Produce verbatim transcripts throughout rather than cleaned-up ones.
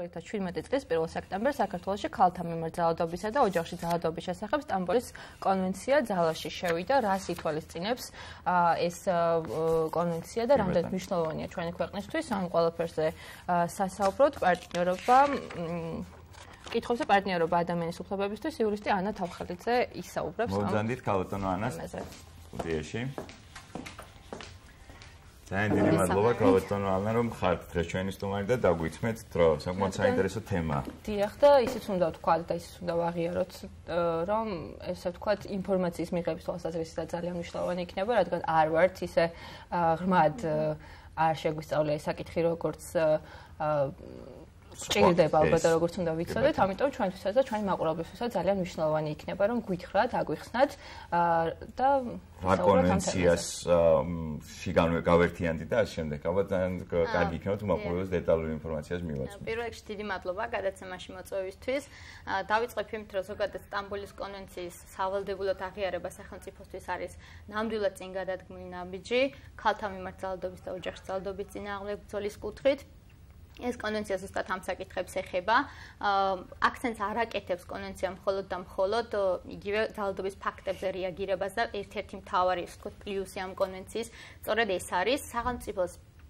ორი ათას შვიდმეტი წლის პირველ სექტემბერს საქართველოში ქალთა მიმართ ძალადობისა და ოჯახში ძალადობის შესახებ სტამბოლის კონვენცია ძალაში შევიდა. რას ითვალისწინებს ეს კონვენცია და რამდენად მნიშვნელოვანია ჩვენი ქვეყნისთვის? ამ ყველაფერზე სასაუბროდ პარტნიორობა კითხვებზე პარტნიორობა ადამიანის უფლებებისთვის იურისტი ანა თავხელიძე ისაუბრებს. მოგზანდით ქალბატონო ანას სტუდიაში. ძალიან დიდი მადლობა ქალბატონო ანა რომ ხართ დღეს ჩვენი სტუმარი და დაგვიწმეთ დრო. საკმაოდ საინტერესო თემაა. დიახ და ისიც უნდა ვთქვა და ისიც უნდა ვაღიაროთ რომ ესე ვთქვათ ინფორმაციის მიღების თვალსაზრისით ძალიან მნიშვნელოვანი იქნება, რადგან არ ვართ ისე ღრმად არ შეგვისწავლია ეს საკითხი როგორც სჭირდება ალბათ როგორც უნდა ვიცოდეთ, ამიტომ ჩვენთვისაც და ჩვენი მაყურებლისთვისაც ძალიან მნიშვნელოვანი იქნება რომ გვითხრათ, აგვიხსნათ და რა კონვენციას შეგავერთიანდი და ამ შემდეგ ალბათ ძალიან კარგი იქნება თუ მაყურებელს დეტალური ინფორმაციას მივაწვდეთ. პირველ რიგში დიდი მადლობა გადაცემაში მოწვევისთვის. დავიწყებ იმით, რომ ზოგადად სტამბოლის კონვენციის სავალდებულოდ აღიარება სახელმწიფოსთვის არის ნამდვილად წინ გადადგმული ნაბიჯი ქალთა მიმართ ძალადობის და ოჯახში ძალადობის წინააღმდეგ ბრძოლის კუთხით. ეს კონვენცია ზუსტად ამ საკითხებს ეხება. აქცენტს არ აკეთებს კონვენცია მხოლოდ და მხოლოდ იგივე ძალადობის ფაქტებზე რეაგირებას და ერთ-ერთი მთავარი პლუსი ამ კონვენციის სწორედ ეს არის სახელმწიფოს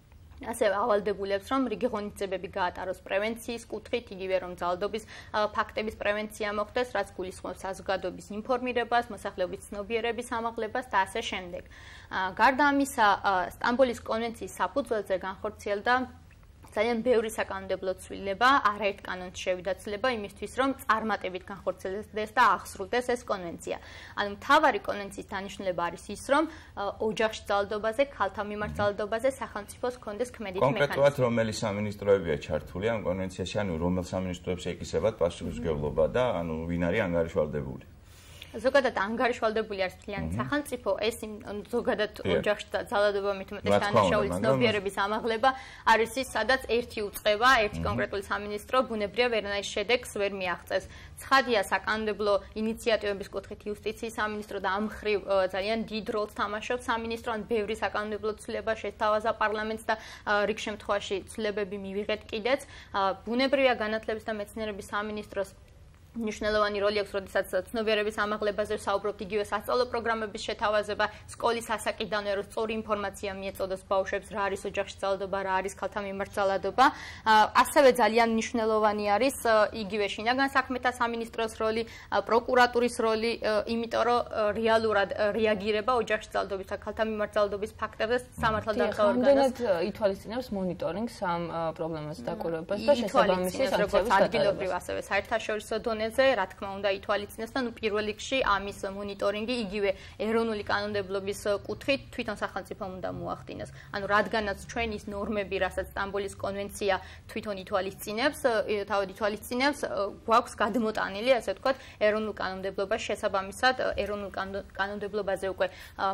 ასე ავალდებულებს რომ რიგი ღონისძიებები გაატაროს პრევენციის კუთხით, იგივე რომ ძალადობის ფაქტების პრევენცია მოხდეს, რაც გულისხმობს საზოგადოების ინფორმირებას, მოსახლეობის ცნობიერების ამაღლებას და ასე შემდეგ. გარდა ამისა, სტამბოლის კონვენციის საფუძველზე განხორციელდა ძალიან ბევრი საკანონმდებლო ცვლილება, არაერთ კანონში შევიდა ცვლილება იმისთვის, რომ წარმატებით განხორციელდეს და აღსრულდეს ეს კონვენცია. ანუ მთავარი კონვენციის დანიშნულება არის ის, რომ ოჯახში ძალადობაზე, ქალთა მიმართ ძალადობაზე სახელმწიფოს ჰქონდეს ქმედითი მექანიზმი. კონკრეტულად რომელი სამინისტროებია ჩართული ამ კონვენციაში, ანუ რომელ სამინისტროებს ეკისრებათ პასუხისმგებლობა და ანუ ვინ არის ანგარიშვალდებული? ზოგადად ანგარიშვალდებული არის მთლიანი სახელმწიფო, ეს ზოგადად ოჯახში ძალადობა მით უმეტეს დანაშაული ცნობიერების ამაღლება არის ის, სადაც ერთი უწყება, ერთი კონკრეტული სამინისტრო ბუნებრივია ვერანაირ შედეგს ვერ მიაღწევს. ცხადია საკანონმდებლო ინიციატივების კუთხით იუსტიციის სამინისტრო და ამ მხრივ ძალიან დიდ როლს თამაშობს სამინისტრო, ან ბევრი საკანონმდებლო ცვლილება შეთავაზა პარლამენტს და რიგ შემთხვევაში ცვლილებები მივიღეთ კიდეც. ბუნებრივია განათლების და მეცნიერების სამინისტროს მნიშვნელოვანი როლი აქვს, როდესაც ცნობიერების ამაღლებაზე ვსაუბრობთ, იგივე სასწავლო პროგრამების შეთავაზება, სკოლის ასაკიდანვე, რომ სწორი ინფორმაცია მიეწოდოს ბავშვებს, რა არის ოჯახში ძალადობა, რა არის ქალთა მიმართ ძალადობა. ასევე ძალიან მნიშვნელოვანი არის იგივე შინაგან საქმეთა სამინისტროს როლი, პროკურატურის როლი, იმიტომ რომ რეალურად რეაგირება ოჯახში ძალადობის და ქალთა მიმართ ძალადობის ფაქტებზე სამართალდამცავ ორგანოს. რამდენად ითვალისწინებს მონიტორინგს ამ პრობლემას დაკვირვებას და შესაბამისი санкციების ადგილობრივ ასევე საერთაშორისო დონეზე, რა თქმა უნდა ითვალისწინებს და ნუ პირველ რიგში ამის მონიტორინგი იგივე ეროვნული კანონმდებლობის კუთხით თვითონ სახელმწიფომ უნდა მოახდინოს. ანუ რადგანაც ჩვენი ნორმები, რასაც სტამბოლის კონვენცია თვითონ ითვალისწინებს, თავად ითვალისწინებს, გვაქვს გადმოტანილი, ასე ვთქვათ, ეროვნულ კანონმდებლობაში შესაბამისად ეროვნულ კანონმდებლობაზე უკვე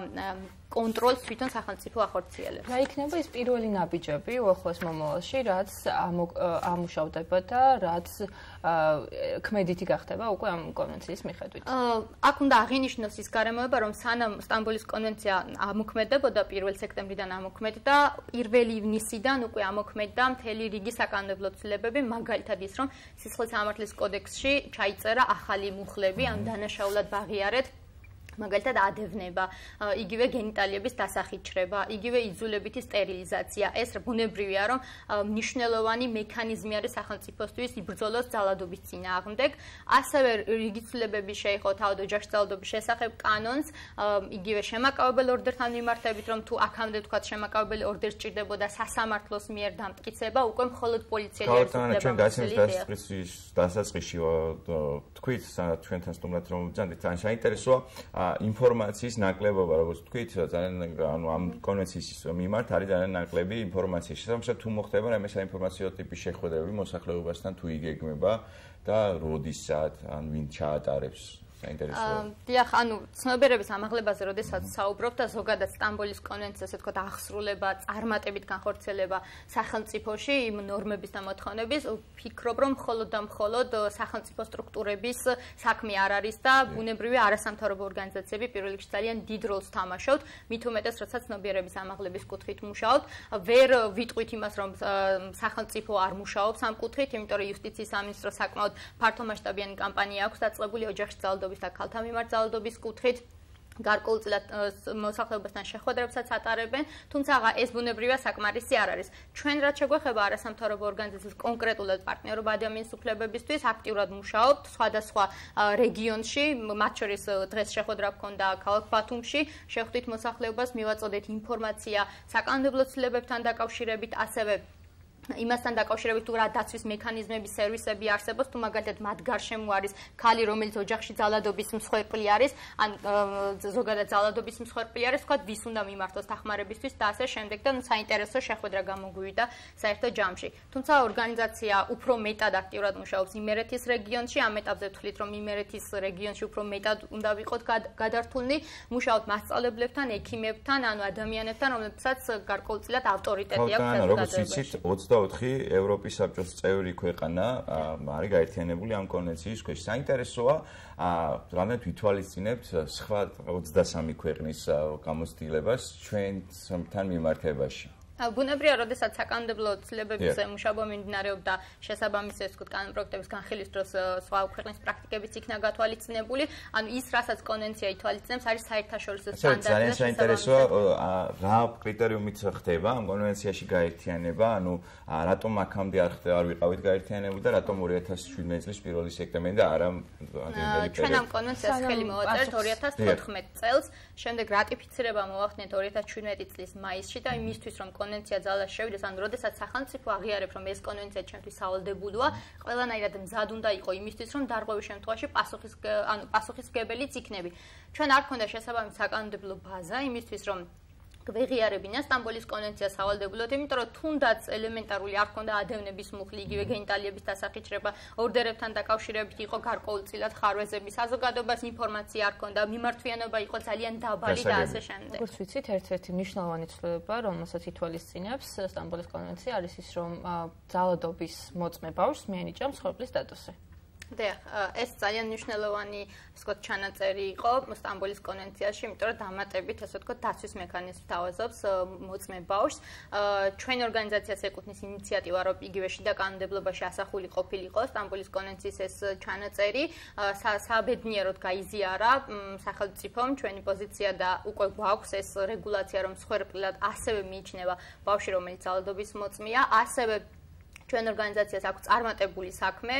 კონტროლს თვითონ სახელმწიფო ახორციელებს. რა იქნება ის პირველი ნაბიჯები უახლოეს მომავალში, რაც ამუშავდება და რაც ქმედითი გახდება უკვე ამ კონვენციის მიხედვით? აქ უნდა აღინიშნოს ის გარემოება, რომ სანამ სტამბოლის კონვენცია ამოქმედებოდა პირველ სექტემბრიდან ამოქმედდა, პირველი ივნისიდან უკვე ამოქმედდა მთელი რიგი საკანონმდებლო ცვლილებები, მაგალითად ის, რომ სისხლის სამართლის კოდექსში ჩაიწერა ახალი მუხლები, ან დანაშაულად ვაღიარეთ მაგალითად ადევნება, იგივე გენიტალიების დასახიჩრება, იგივე იძულებითი სტერილიზაცია. ეს ბუნებრივია, რომ მნიშვნელოვანი მექანიზმი არის სახელმწიფოსთვის იბრძოლოს ძალადობის წინააღმდეგ. ასევე რიგი ცვლილებები შეეხო თავად ოჯახში ძალადობის შესახებ კანონს, იგივე შემაკავებელ ორდერთან მიმართებით, რომ თუ აქამდე თქვათ შემაკავებელი ორდერი სჭირდებოდა სასამართლოს მიერ დამტკიცება, უკვე მხოლოდ პოლიციელი არის უფლება. ჩვენ გასცემს დასაწყისში თქვით ჩვენთან სტუმრად რომ ბრძანდით, ძალიან საინტერესოა ინფორმაციის ნაკლებობა, როგორც თქვით, ძალიან ანუ ამ კონვენციის მიმართ არის ძალიან ნაკლები ინფორმაცია. შესაბამისად, თუ მოხდება რამე საინფორმაციო ტიპის შეხვედრები მოსახლეობასთან თუ იგეგმება და როდისად, ან ვინ ჩაატარებს საინტერესოა. დიახ, ანუ ცნობიერების ამაღლებაზე როდესაც საუბრობ და ზოგადად სტამბოლის კონვენციას ასე ვთქვათ აღსრულება, წარმატებით განხორციელება სახელმწიფოში იმ ნორმების და მოთხოვნების, ვფიქრობ, რომ მხოლოდ და მხოლოდ სახელმწიფო სტრუქტურების საქმე არ არის და ბუნებრივი არასამთავრობო ორგანიზაციები პირველ რიგში ძალიან დიდ როლს თამაშობთ, მით უმეტეს, როცა ცნობიერების ამაღლების კუთხით მუშაობთ. ვერ ვიტყვით იმას, რომ სახელმწიფო არ მუშაობს ამ კუთხით, იმიტომ რომ იუსტიციის სამინისტროს საკმაოდ ფართომასშტაბიანი კამპანია აქვს დაწყებული ოჯახში ძალადობის და ქალთა მიმართ ძალადობის კუთხით. გარკვეულწილად მოსახლეობასთან შეხვედრებსაც ატარებენ, თუმცა ეს ბუნებრივია საკმარისი არ არის. ჩვენ რაც შეგვეხება არასამთავრობო ორგანიზაციის კონკრეტულად პარტნიორობა ადამიანის უფლებებისთვის აქტიურად მუშაობთ სხვადასხვა რეგიონში, მათ შორის დღეს შეხვედრა გქონდა ქალაქ ბათუმში, შევხვდით მოსახლეობას, მივაწოდეთ ინფორმაცია საკანონმდებლო ცვლილებებთან დაკავშირებით, ასევე იმასთან დაკავშირებით თუ რა დაცვის მექანიზმები, სერვისები არსებობს, თუ მაგალითად მათ გარშემო არის ქალი, რომელიც ოჯახში ძალადობის მსხვერპლი არის, ან ზოგადად ძალადობის მსხვერპლი არის, თქვათ, ვის უნდა მიმართოს დახმარებისთვის და ასე შემდეგ და ნუ საინტერესო შეხვედრა გამოგვივიდა საერთო ჯამში. თუმცა ორგანიზაცია უფრო მეტად აქტიურად მუშაობს იმერეთის რეგიონში, ამ ეტაპზე ვთვლით, რომ იმერეთის რეგიონში უფრო მეტად უნდა ვიყოთ გადართულნი, მუშაობთ მასწავლებლებთან, ექიმებთან, ანუ ადამიანებთან, რომლებსაც გარკვეულწილად ავტორიტეტი აქვს. ოცდაოთხი ევროპის საბჭოს წევრი ქვეყანა არის გაერთიანებული ამ კონვენციის ქვეშ. საინტერესოა, რამდენად ვითვალისწინებთ სხვა ოცდასამი ქვეყნის გამოცდილებას ჩვენთან მიმართებაში. ბუნებრივია, როდესაც საკანონმდებლო ცვლილებების მუშაობა მიმდინარეობდა შესაბამისი ეს ვთქვათ კანონპროექტების განხილვის დროს სხვა ქვეყნის პრაქტიკებიც იქნა გათვალისწინებული, ანუ ის რასაც კონვენცია ითვალისწინებს არის საერთაშორისო სტანდარტი. ძალიან საინტერესოა, რა კრიტერიუმით ხდება ამ კონვენციაში გაერთიანება, ანუ რატომ აქამდე არ ხდება, არ ვიყავით გაერთიანებული და რატომ ორი ათას შვიდმეტი წლის პირველი სექტემბერი და არა ადრინდელი პერიოდი. ჩვენ ამ კონვენციას ხელი მოვაწერთ ორი ათას თოთხმეტი წელს, შემდეგ რატიფიცირება მოვახდინეთ ორი ათას შვიდმეტი წლის მაისში და იმისთვის რომ კონვენცია ძალაში შევიდეს, ანუ როდესაც სახელმწიფო აღიარებს, რომ ეს კონვენცია ჩვენთვის სავალდებულოა, ყველანაირად მზად უნდა იყო იმისთვის, რომ დარღვევის შემთხვევაში პასუხის ანუ პასუხისმგებელიც იქნები. ჩვენ არ გქონდა შესაბამისი საკანონმდებლო ბაზა იმისთვის, რომ გვეღიარებინა სტამბოლის კონვენცია სავალდებულოდ, იმიტომ რომ თუნდაც ელემენტარული არ ქონდა ადევნების მუხლი, იგივე გენიტალიების დასახიჩრება, ორდერებთან დაკავშირებით იყო გარკვეულწილად ხარვეზების საზოგადოებას ინფორმაცია არ ქონდა, მიმართვიანობა იყო ძალიან დაბალი და ასე შემდეგ. როგორც ვიცით, ერთ-ერთი მნიშვნელოვანი ცვლილება, რომელსაც ითვალისწინებს სტამბოლის კონვენცია, არის ის, რომ ძალადობის მოწმე ბავშვს მიენიჭა მსხვერპლის სტატუსი. დიახ, ეს ძალიან მნიშვნელოვანი, ასე ვთქვათ, ჩანაწერი იყო სტამბოლის კონვენციაში, იმიტომ რომ დამატებით, ასე ვთქვათ, დაცვის მექანიზმს თავაზობს მოწმე ბავშვს. ჩვენი ორგანიზაციას ეკუთვნის ინიციატივა, რომ იგივე შიდა კანონმდებლობაში ასახული ყოფილიყო სტამბოლის კონვენციის ეს ჩანაწერი, საბედნიეროდ გაიზიარა სახელმწიფომ ჩვენი პოზიცია და უკვე გვაქვს ეს რეგულაცია, რომ მსხვერპლად ასევე მიიჩნევა ბავშვი, რომელიც ძალადობის მოწმეა, ასევე ჩვენ ორგანიზაციას აქვს წარმატებული საქმე,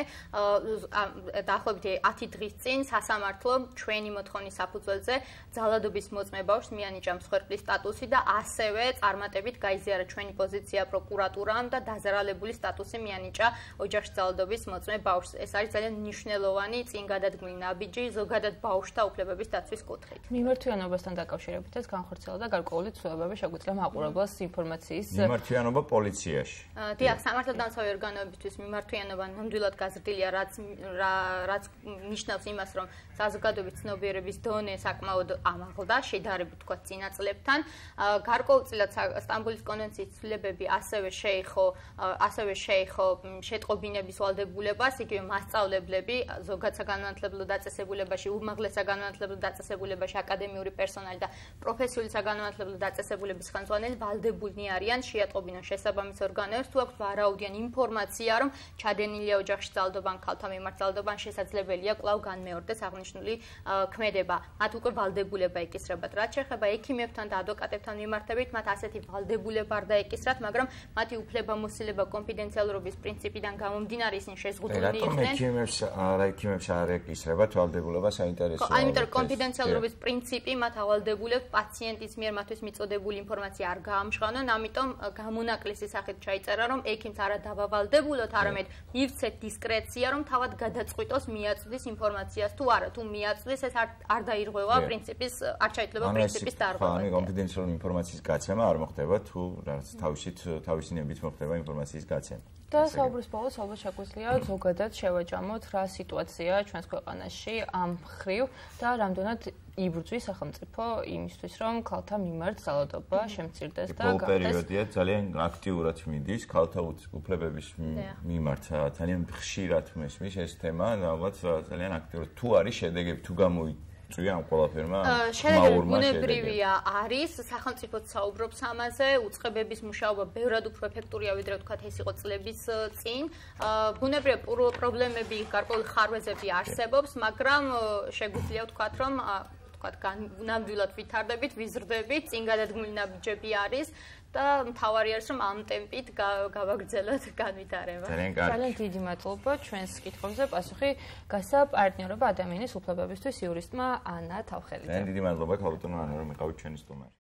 დაახლოებით ათი დღის წინ სასამართლო ჩვენი მოთხოვნის საფუძველზე ძალადობის მოწმე ბავშვს მიანიჭა მსხვერპლის სტატუსი და ასევე წარმატებით გაიზიარა ჩვენი პოზიცია პროკურატურამ და დაზარალებული სტატუსი მიანიჭა ოჯახში ძალადობის მოწმე ბავშვს. ეს არის ძალიან მნიშვნელოვანი წინგადადგმული ნაბიჯი ზოგადად ბავშვთა უფლებების დაცვის კუთხით. მიმართვიანობასთან დაკავშირებითაც განხორციელდა გარკვეული ცვლილებები, შეგვიძლია მაყურებელს ინფორმაციის მიმართვიანობა პოლიციაში. დიახ, სამართალდამცავი ორგანოებისთვის მიმართვიანობა ნამდვილად გაზრდილია, რაც რაც ნიშნავს იმას, რომ საზოგადოების ცნობიერების დონე საკმაოდ ამაღლდა, შედარებით თქვათ წინა წლებთან. გარკვეულწილად სტამბოლის კონვენციის ცვლილებები ასევე შეეხო, ასევე შეეხო შეტყობინების ვალდებულებას, იგივე მასწავლებლები, ზოგად საგანმანათლებლო დაწესებულებაში, უმაღლეს საგანმანათლებლო დაწესებულებაში აკადემიური პერსონალი და პროფესიული საგანმანათლებლო დაწესებულების ხელმძღვანელი ვალდებულნი არიან შეატყობინონ შესაბამის ორგანოებს, თუ აქვთ ვარაუდიან ინფორმაცია, რომ ჩადენილია ოჯახში ძალადობამ, ქალთა მიმართ ძალადობამ, შესაძლებელია კვლავ განმეორდეს აღნიშნული ქმედება. მათ უკვე ვალდებულება ეკისრებათ. რაც შეეხება ექიმებთან და ადვოკატებთან მიმართებით, მათ ასეთი ვალდებულება არ დაეკისრათ, მაგრამ მათი უფლებამოსილება კონფიდენციალურობის პრინციპიდან გამომდინარე ისინი შეზღუდულნი იყვნენ. ექიმებს არა ექიმებს არ ეკისრებათ ვალდებულება საინტერესოა. ამიტომ კონფიდენციალურობის პრინციპი მათ ავალდებულებს პაციენტის მიერ მათთვის მიწოდებული ინფორმაცია არ გაამჟღავნონ, ამიტომ გამონაკლისი სახით ჩაიწერა, რომ ექიმს არა გავავალდებულოთ, არამედ მივცეთ დისკრეცია, რომ თავად გადაწყვიტოს მიაწვდის ინფორმაციას თუ არა, თუ მიაწვდის ეს არ დაირღვევა პრინციპის, არ ჩაითვლება პრინციპის დარღვევა. ანუ კონფიდენციალური ინფორმაციის გაცემა არ მოხდება თუ რაღაც თავისით თავისი ნებით მოხდება ინფორმაციის გაცემა. და საუბრის ბოლოს ალბათ შეგვიძლია ზოგადად შევაჯამოთ რა სიტუაცია ჩვენს ქვეყანაში ამ მხრივ და რამდენად იბრძვის სახელმწიფო იმისთვის, რომ ქალთა მიმართ ძალადობა შემცირდეს და გახდეს. პერიოდია ძალიან აქტიურად მიდის ქალთა უფლებების მიმართ, ძალიან ხშირად მესმის ეს თემა, ალბათ ძალიან აქტიურად თუ არის შედეგები, თუ გამოიწვია ამ ყველაფერმა შედეგები ბუნებრივია არის, სახელმწიფოც საუბრობს ამაზე, უწყებების მუშაობა ბევრად უფრო ეფექტურია, ვიდრე ვთქვათ ეს იყო წლების წინ. ბუნებრივია პრობლემები, გარკვეული ხარვეზები არსებობს, მაგრამ შეგვიძლია ვთქვათ, რომ ვთქვათ, ნამდვილად ვითარდებით, ვიზრდებით, წინ გადადგმული ნაბიჯები არის და მთავარი არის, რომ ამ ტემპით გავაგრძელოთ განვითარება. ძალიან დიდი მადლობა ჩვენს კითხვებზე პასუხი გასაპარტნიორობა ადამიანის უფლებებისთვის იურისტმა ანა თავხელიძემ. ძალიან დიდი მადლობა ქალბატონო ანა, რომ იყავით ჩვენი სტუმარი.